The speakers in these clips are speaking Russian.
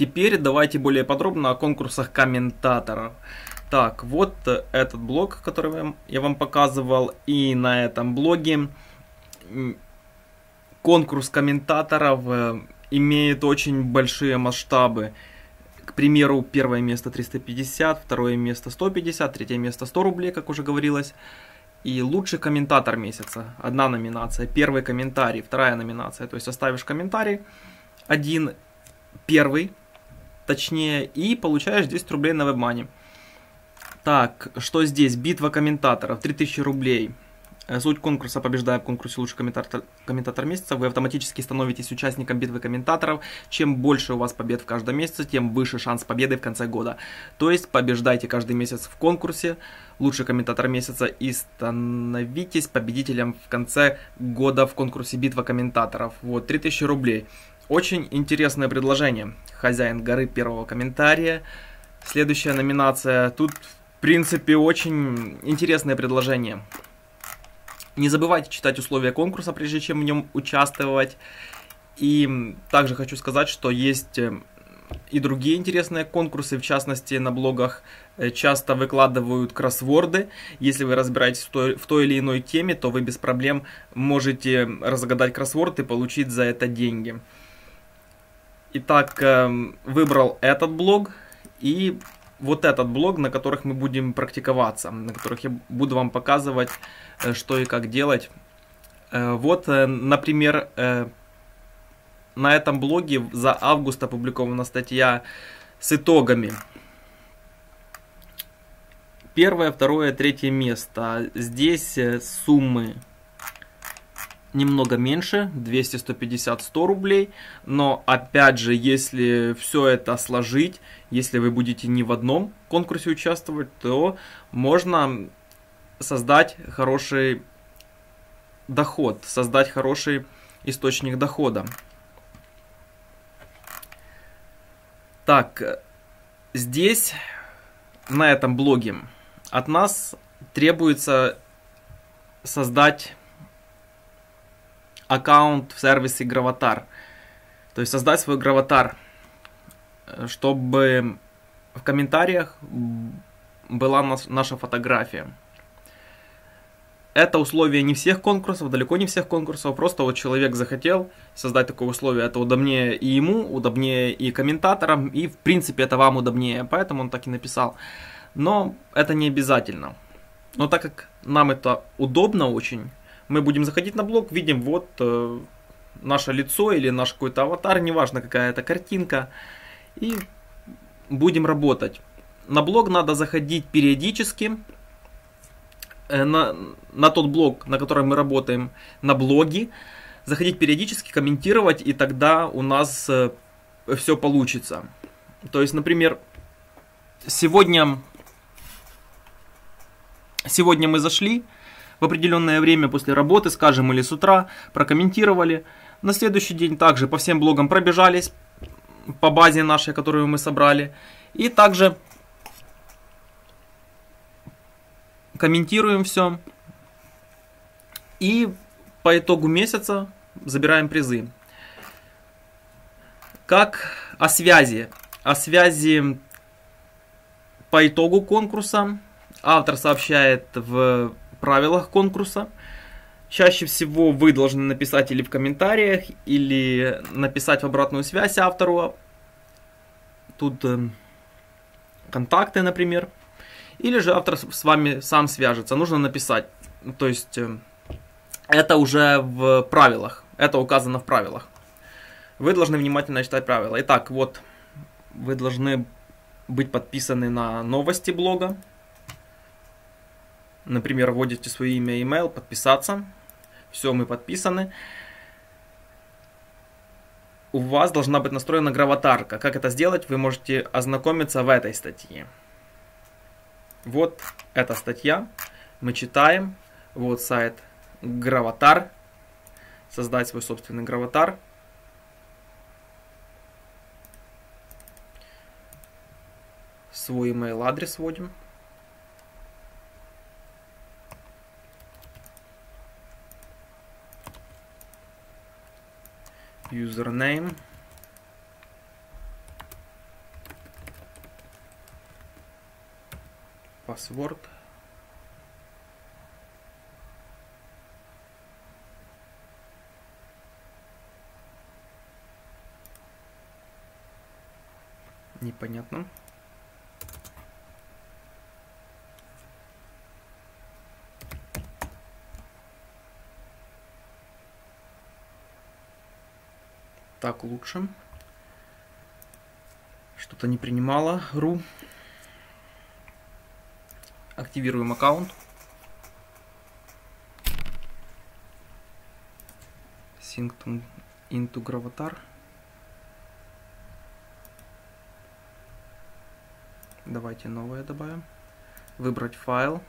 Теперь давайте более подробно о конкурсах комментаторов. Так, вот этот блог, который я вам показывал, и на этом блоге конкурс комментаторов имеет очень большие масштабы. К примеру, первое место 350, второе место 150, третье место 100 рублей, как уже говорилось. И лучший комментатор месяца. Одна номинация. Первый комментарий, вторая номинация. То есть оставишь комментарий, один, первый, точнее, и получаешь 10 рублей на WebMoney. Так, что здесь? Битва комментаторов, 3000 рублей. Суть конкурса: побеждая в конкурсе лучший комментатор месяца, вы автоматически становитесь участником битвы комментаторов. Чем больше у вас побед в каждом месяце, тем выше шанс победы в конце года. То есть побеждайте каждый месяц в конкурсе лучший комментатор месяца и становитесь победителем в конце года в конкурсе битва комментаторов. Вот, 3000 рублей. Очень интересное предложение. Хозяин горы первого комментария. Следующая номинация. Тут, в принципе, очень интересное предложение. Не забывайте читать условия конкурса, прежде чем в нем участвовать. И также хочу сказать, что есть и другие интересные конкурсы. В частности, на блогах часто выкладывают кроссворды. Если вы разбираетесь в той или иной теме, то вы без проблем можете разгадать кроссворд и получить за это деньги. Итак, выбрал этот блог и вот этот блог, на которых мы будем практиковаться, на которых я буду вам показывать, что и как делать. Вот, например, на этом блоге за август опубликована статья с итогами. Первое, второе, третье место. Здесь суммы немного меньше, 200, 150, 100 рублей. Но опять же, если все это сложить, если вы будете не в одном конкурсе участвовать, то можно создать хороший доход, создать хороший источник дохода. Так, здесь, на этом блоге, от нас требуется создать аккаунт в сервисе Gravatar. То есть создать свой Gravatar, чтобы в комментариях была наша фотография. Это условие не всех конкурсов, далеко не всех конкурсов. Просто вот человек захотел создать такое условие. Это удобнее и ему, удобнее и комментаторам, и в принципе это вам удобнее. Поэтому он так и написал. Но это не обязательно. Но так как нам это удобно очень, мы будем заходить на блог, видим вот наше лицо или наш какой-то аватар, неважно какая это картинка, и будем работать. На блог надо заходить периодически. На тот блог, на котором мы работаем, на блоге, заходить периодически, комментировать, и тогда у нас все получится. То есть, например, сегодня мы зашли в определенное время после работы, скажем, или с утра, прокомментировали. На следующий день также по всем блогам пробежались, по базе нашей, которую мы собрали, и также комментируем все. И по итогу месяца забираем призы. Как о связи? О связи по итогу конкурса автор сообщает в правилах конкурса. Чаще всего вы должны написать или в комментариях, или написать в обратную связь автору. Тут контакты, например. Или же автор с вами сам свяжется. Нужно написать. То есть это уже в правилах. Это указано в правилах. Вы должны внимательно читать правила. Итак, вот вы должны быть подписаны на новости блога. Например, вводите свое имя и email, подписаться. Все, мы подписаны. У вас должна быть настроена граватарка. Как это сделать, вы можете ознакомиться в этой статье. Вот эта статья. Мы читаем. Вот сайт Gravatar. Создать свой собственный Gravatar. Свой email адрес вводим. Username. Password. Непонятно. Так лучше. Что-то не принимала ру. Активируем аккаунт. Sync into Gravatar. Давайте новое добавим. Выбрать файл.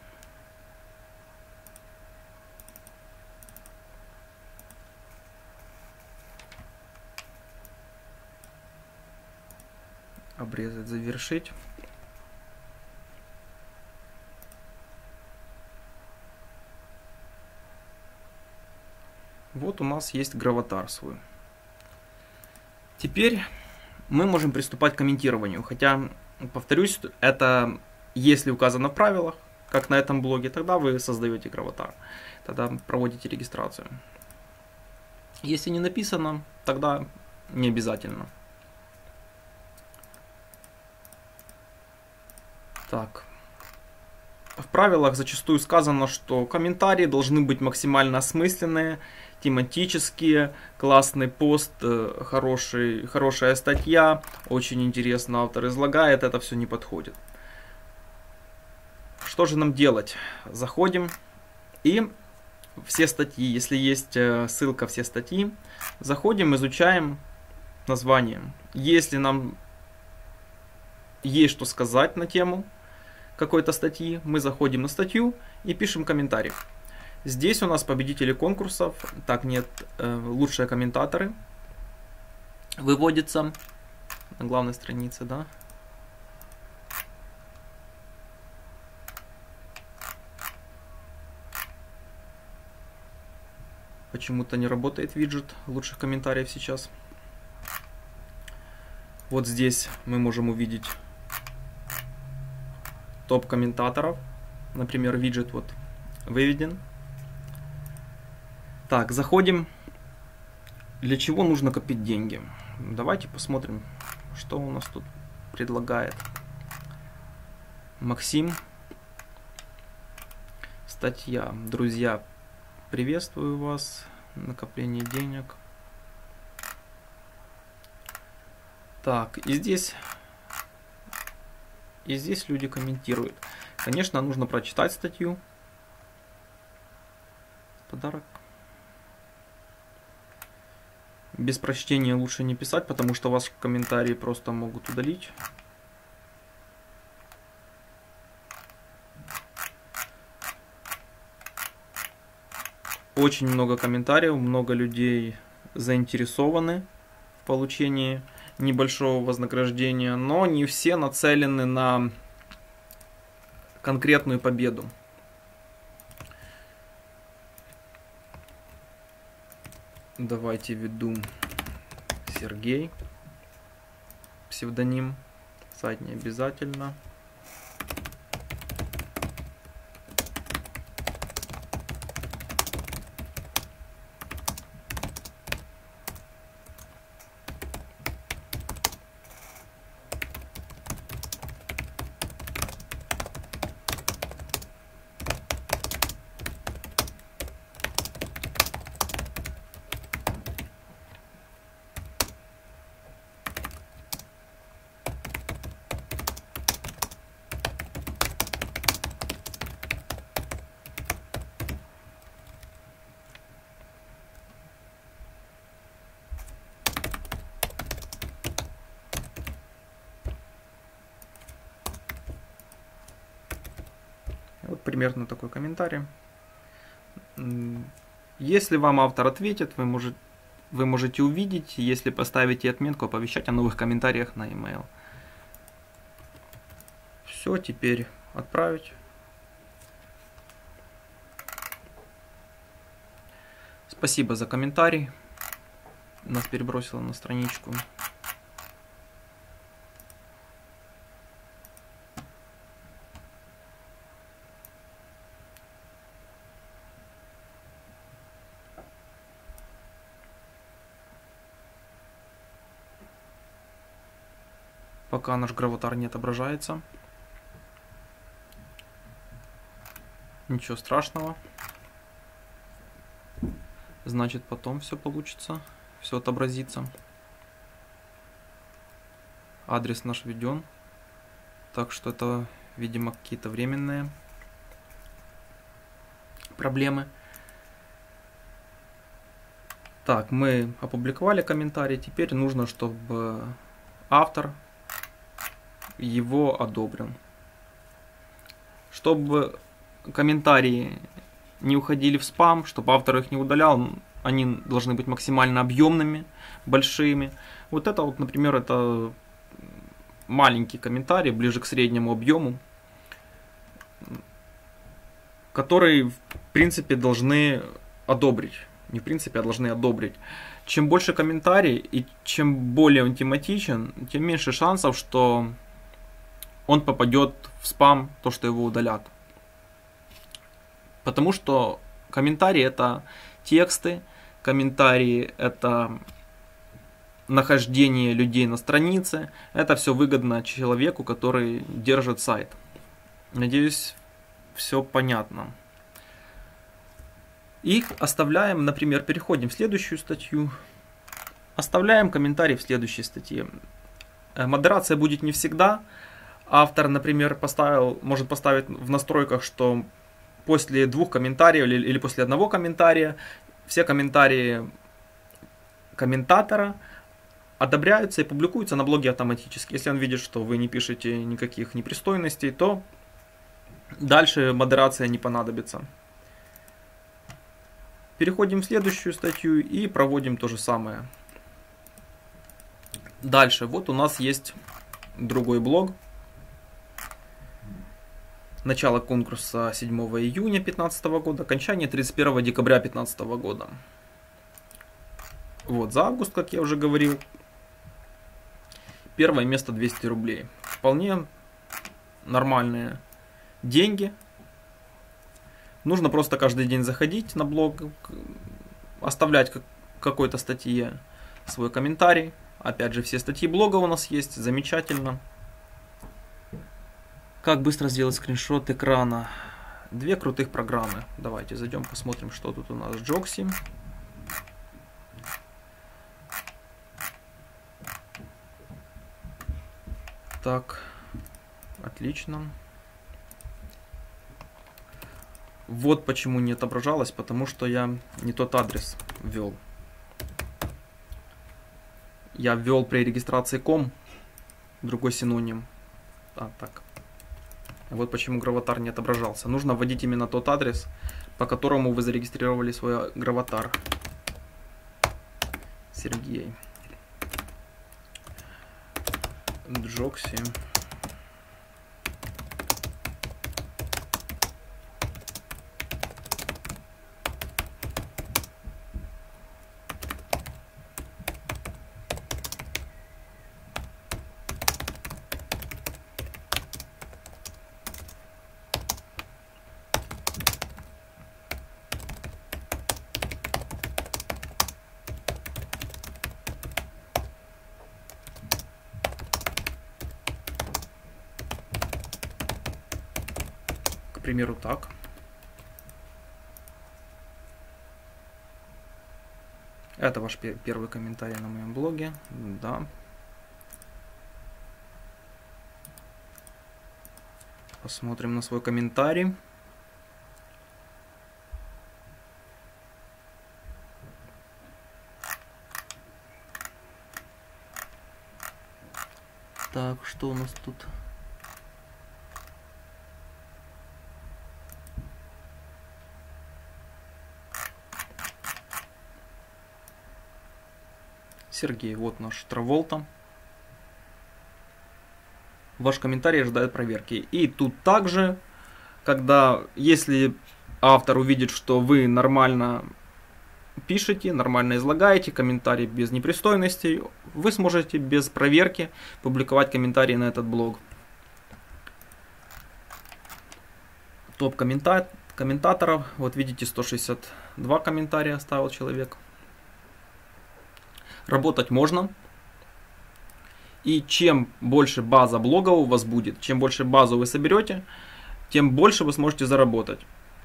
Обрезать, завершить. Вот у нас есть Gravatar свой. Теперь мы можем приступать к комментированию. Хотя, повторюсь, это если указано в правилах, как на этом блоге, тогда вы создаете Gravatar. Тогда проводите регистрацию. Если не написано, тогда не обязательно. Так. В правилах зачастую сказано, что комментарии должны быть максимально осмысленные, тематические, классный пост, хорошая статья, очень интересно автор излагает, это все не подходит. Что же нам делать? Заходим и все статьи, если есть ссылка все статьи, заходим, изучаем название. Если нам есть что сказать на тему какой-то статьи, мы заходим на статью и пишем комментарий. Здесь у нас победители конкурсов, так нет, лучшие комментаторы выводятся на главной странице, да. Почему-то не работает виджет лучших комментариев сейчас. Вот здесь мы можем увидеть топ комментаторов. Например, виджет вот выведен. Так, заходим. Для чего нужно копить деньги? Давайте посмотрим, что у нас тут предлагает Максим. Статья. Друзья, приветствую вас. Накопление денег. Так, и здесь люди комментируют. Конечно, нужно прочитать статью. Подарок. Без прочтения лучше не писать, потому что ваши комментарии просто могут удалить. Очень много комментариев, много людей заинтересованы в получении небольшого вознаграждения, но не все нацелены на конкретную победу. Давайте введу Сергей, псевдоним, сайт не обязательно. Вот примерно такой комментарий. Если вам автор ответит, вы можете увидеть, если поставите отметку, оповещать о новых комментариях на e-mail. Все, теперь отправить. Спасибо за комментарий. Нас перебросило на страничку. Пока наш граватар не отображается. Ничего страшного. Значит, потом все получится. Все отобразится. Адрес наш введен. Так что это, видимо, какие-то временные проблемы. Так, мы опубликовали комментарий. Теперь нужно, чтобы автор его одобрил. Чтобы комментарии не уходили в спам, чтобы автор их не удалял, они должны быть максимально объемными, большими. Вот это вот, например, это маленький комментарий, ближе к среднему объему, который, в принципе, должны одобрить. Не в принципе, а должны одобрить. Чем больше комментарий и чем более он тематичен, тем меньше шансов, что он попадет в спам, то, что его удалят. Потому что комментарии это тексты, комментарии это нахождение людей на странице. Это все выгодно человеку, который держит сайт. Надеюсь, все понятно. И оставляем, например, переходим в следующую статью. Оставляем комментарий в следующей статье. Модерация будет не всегда. Автор, например, может поставить в настройках, что после 2 комментариев или после 1 комментария все комментарии комментатора одобряются и публикуются на блоге автоматически. Если он видит, что вы не пишете никаких непристойностей, то дальше модерация не понадобится. Переходим в следующую статью и проводим то же самое. Дальше. Вот у нас есть другой блог. Начало конкурса 7 июня 2015 года, окончание 31 декабря 2015 года. Вот, за август, как я уже говорил, первое место 200 рублей. Вполне нормальные деньги. Нужно просто каждый день заходить на блог, оставлять какой-то статье свой комментарий. Опять же, все статьи блога у нас есть, замечательно. Как быстро сделать скриншот экрана? 2 крутых программы. Давайте зайдем, посмотрим, что тут у нас. Джокси. Так, отлично. Вот почему не отображалось, потому что я не тот адрес ввел. Я ввел при регистрации .com, другой синоним. Так. Вот почему граватар не отображался. Нужно вводить именно тот адрес, по которому вы зарегистрировали свой граватар. Сергей. Джокси. К примеру, так. Это ваш первый комментарий на моем блоге. Да. Посмотрим на свой комментарий. Так, что у нас тут? Сергей, вот наш Траволта. Ваш комментарий ожидает проверки. И тут также, если автор увидит, что вы нормально пишете, нормально излагаете, комментарий без непристойностей, вы сможете без проверки публиковать комментарии на этот блог. Топ комментаторов. Вот видите, 162 комментария оставил человек. Работать можно. И чем больше база блогов у вас будет, чем больше базу вы соберете, тем больше вы сможете заработать.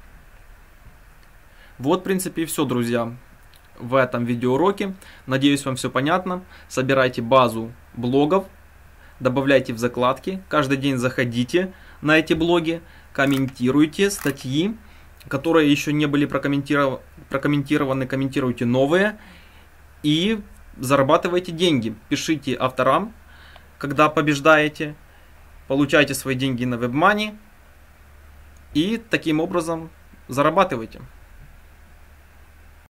Вот, в принципе, и все, друзья, в этом видеоуроке. Надеюсь, вам все понятно. Собирайте базу блогов, добавляйте в закладки, каждый день заходите на эти блоги, комментируйте статьи, которые еще не были прокомментированы, комментируйте новые и зарабатывайте деньги. Пишите авторам, когда побеждаете, получайте свои деньги на WebMoney и таким образом зарабатывайте.